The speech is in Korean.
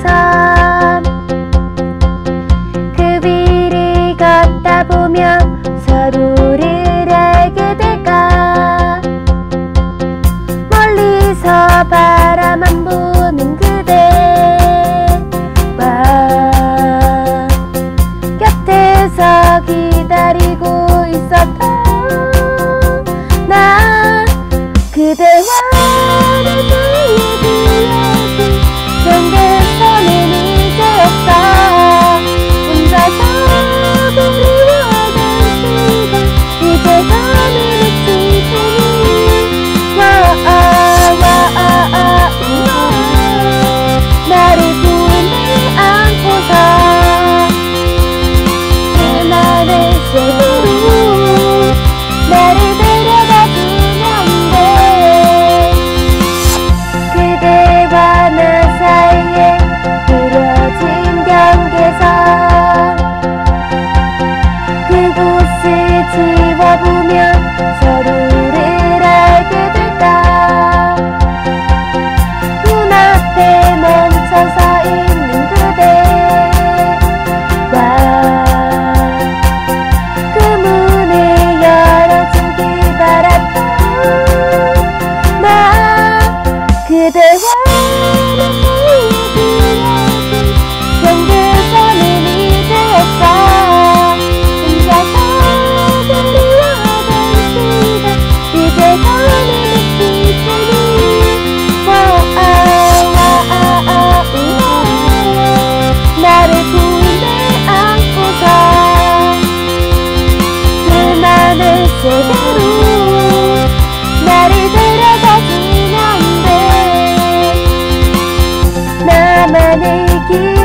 섬. 그 위를 걷다 보면 서로를 알게 될까. 멀리서 바라만 보는 그대와 곁에서 기다리고 있었던 나. 그대와 내 사이에 경계선은 이제 없어. 혼자서 그리워하던 시간 이제 더는 없을 테니. 나를 품에 안고서 그날의 세계로 나를 데려가 주면 돼. 그대와 나 사이에 그려진 경계선, 그곳을 지워보면 서로를 알게 될까. 눈앞에 멈춰서 있는 그대와 그 문을 열어주길 바랐던 나. 그대와 나 사이에 그려진 경계선은 이제 없어. 혼자서 그리워하던 시간 이제 더는 없을 테니. 나를 품에 안고서 그만의 세계로 나를 데려가 주면 돼. 나만의 길